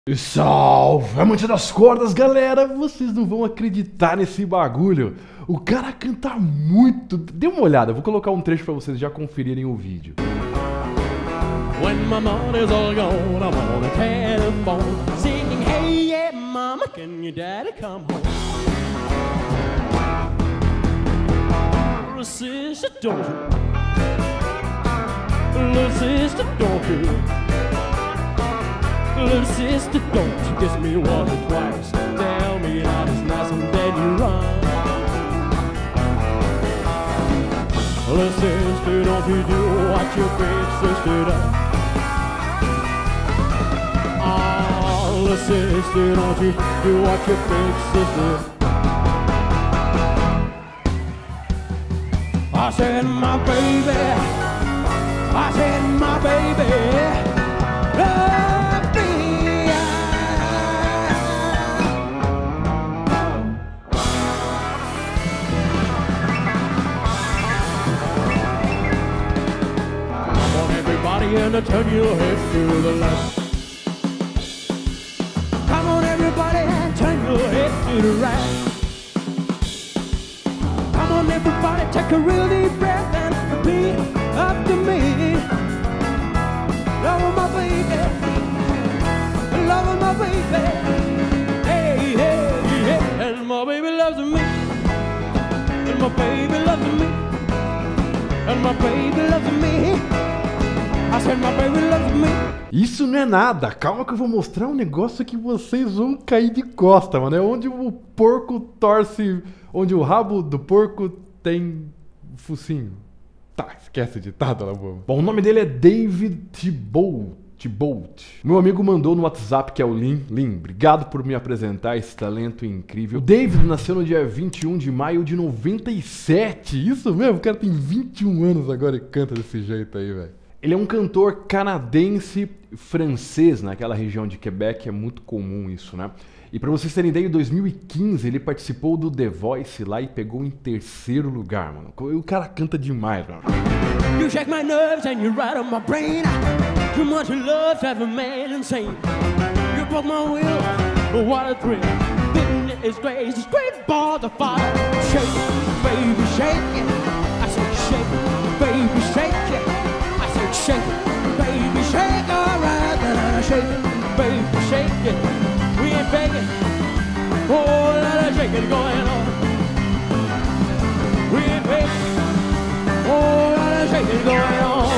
Salve, amante das cordas, galera! Vocês não vão acreditar nesse bagulho. O cara canta muito. Dê uma olhada, eu vou colocar um trecho pra vocês já conferirem o vídeo. When my money's all gone, I'm on the telephone singing, hey, yeah, mama, can your daddy come home? Little sister, don't you? Little sister, don't you? Little sister, don't you kiss me once or twice? Tell me that it's nice and then you run. Little sister, don't you do what your big sister does? Oh, little sister, don't you do what your big sister does? I said, my baby, I said, my baby, love me. Come on, everybody, and turn your head to the left. Come on, everybody, and turn your head to the right. Come on, everybody, take a real deep breath and repeat after me. Love my baby, love my baby, hey, hey, hey. And my baby loves me, and my baby loves me, and my baby loves me. I said my baby loves me. Isso não é nada, calma que eu vou mostrar um negócio que vocês vão cair de costa, mano. É onde o porco torce, onde o rabo do porco tem focinho. Tá, esquece de ditado, na boa. Bom, o nome dele é David Thibault. Meu amigo mandou no WhatsApp, que é o Lin. Obrigado por me apresentar esse talento incrível. O David nasceu no dia 21 de maio de 97. Isso mesmo, o cara tem 21 anos agora e canta desse jeito aí, velho. Ele é um cantor canadense-francês, naquela região de Quebec, é muito comum isso, né? E pra vocês terem ideia, em 2015 ele participou do The Voice lá e pegou em terceiro lugar, mano. O cara canta demais, mano. You shake my nerves and you rattle my brain. Too much love to have a man insane. You broke my will, but what a thrill. Goodness gracious, great balls of fire. Shake it, baby, shake it. I said shake it, baby, shake it. I said shake it, baby, shake it. Alright, then I shake it, baby, shake it. We ain't begging, oh, let us shake it going on. We ain't begging, oh, let us shake it going on.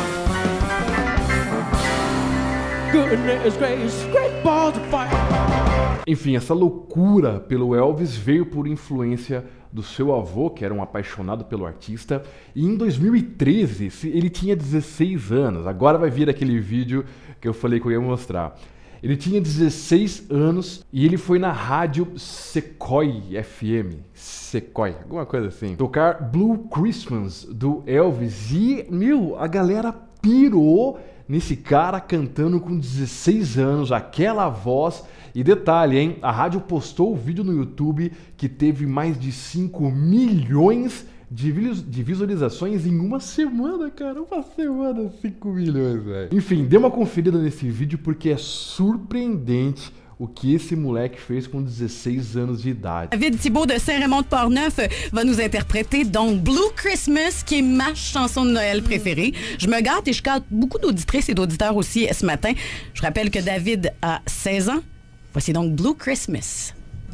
Goodness gracious, great balls of fire. Enfim, essa loucura pelo Elvis veio por influência do seu avô, que era um apaixonado pelo artista, e em 2013 ele tinha 16 anos. Agora vai vir aquele vídeo que eu falei que eu ia mostrar. Ele tinha 16 anos e ele foi na rádio Sequoia FM, Sequoia, alguma coisa assim, tocar Blue Christmas do Elvis e, meu, a galera pirou nesse cara cantando com 16 anos, aquela voz. E detalhe, hein, a rádio postou o vídeo no YouTube que teve mais de 5 milhões de visualizações em uma semana, cara. Uma semana, 5 milhões, velho. Enfim, dê uma conferida nesse vídeo porque é surpreendente o que esse moleque fez com 16 anos de idade. David Thibault de Saint-Raymond-de-Portneuf va nous interpréter donc Blue Christmas, qui est ma chanson de Noël préférée. Je me gâte et je gâte beaucoup d'auditrices et d'auditeurs aussi ce matin. Je rappelle que David a 16 ans. Voici donc Blue Christmas.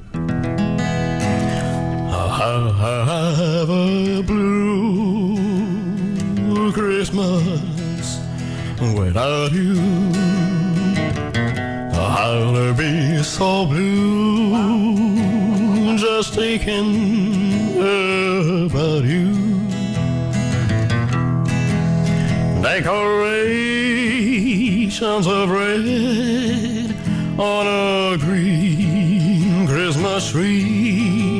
I'll have a blue Christmas without you. I'll be so blue just thinking about you. Decorations of red on a green Christmas tree.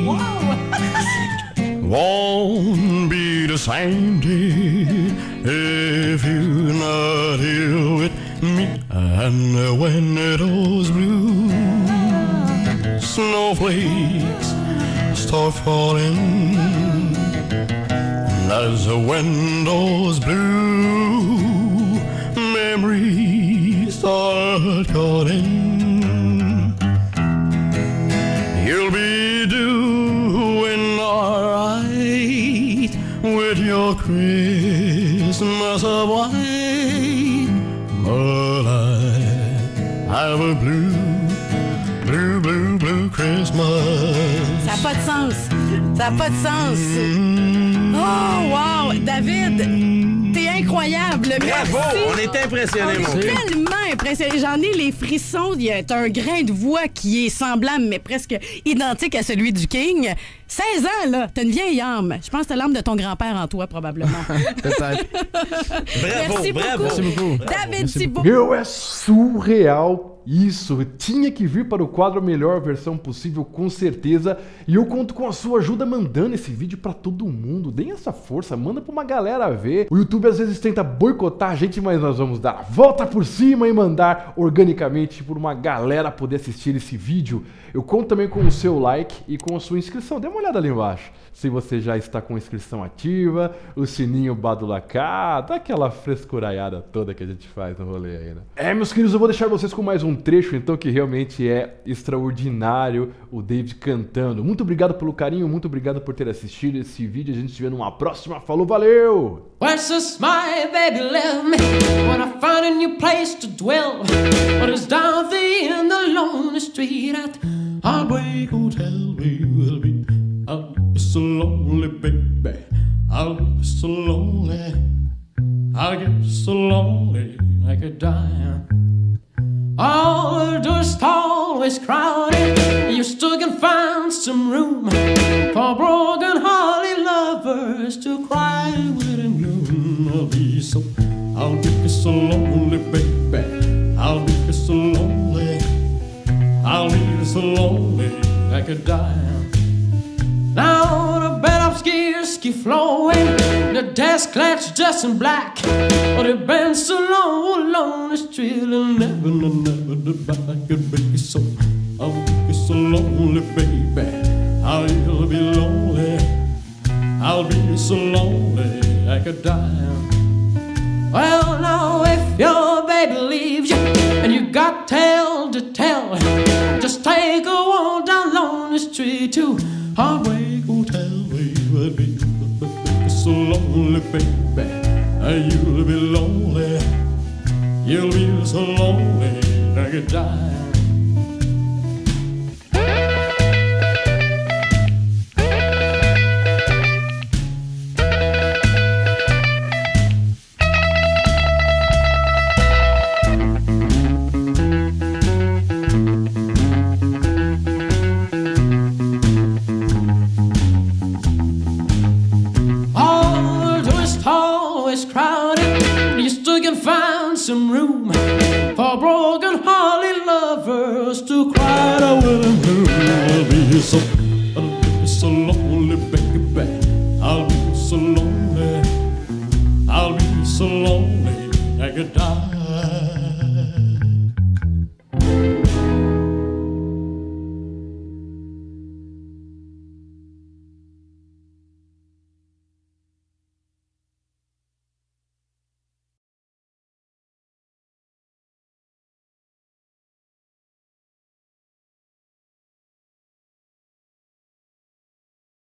Won't be the same day if you're not here with me. And when those blue snowflakes start falling, that's when those blue memories start calling. Christmas of white, but I have a blue, blue, blue, blue Christmas. Ça n'a pas de sens. Ça n'a pas de sens. Oh, wow! David, t'es incroyable. Bravo! Merci. On est impressionnés, On mon est Dieu. tellement impressionnés. J'en ai les frissons. Il y a un grain de voix qui est semblable, mais presque identique à celui du King. 16 ans, là. T'as une vieille âme. Je pense que t'as l'âme de ton grand-père en toi, probablement. Peut-être. Bravo, Merci bravo. beaucoup. Merci beaucoup. David Thibault. Meu, é surreal isso. Tinha que vir para o quadro Melhor Versão Possível, com certeza. E eu conto com a sua ajuda mandando esse vídeo para todo mundo. Deem essa força, manda pra uma galera ver. O YouTube às vezes tenta boicotar a gente, mas nós vamos dar a volta por cima e mandar organicamente por uma galera poder assistir esse vídeo. Eu conto também com o seu like e com a sua inscrição. Dê uma olhada ali embaixo. Se você já está com a inscrição ativa, o sininho badulacá, dá aquela frescuraiada toda que a gente faz no rolê aí, né? Meus queridos, eu vou deixar vocês com mais um trecho, então, que realmente é extraordinário, o David cantando. Muito obrigado pelo carinho, muito obrigado por ter assistido esse vídeo. A gente se vê numa próxima. Falou, valeu! Where's this my baby left me when I found a new place to dwell? But it's down there in the lonely street at Heartbreak Hotel we will be. I'll be so lonely, baby. I'll be so lonely. I'll get so lonely I could die. All the doors always crowded. You still can find some room for broken-hearted lovers to cry within gloom. I'll be so lonely, baby. I'll be so lonely. I'll be so lonely I could die. Now the bed of skiers keep flowing, the desk clerk's dressed in black. But they've been so long along the street and never I could be so. I'll be so lonely, baby. I'll be lonely. I'll be so lonely I could die. Well, now if your baby leaves you and you got tale to tell, just take a walk down Lonely Street to Heartbreak Hotel. We will be so lonely, baby. You'll be lonely. You'll be so lonely I could die. Crowded, you still can find some room for broken-hearted lovers to cry to willing blue. I'll be so lonely, baby. I'll be so lonely. I'll be so lonely I could die.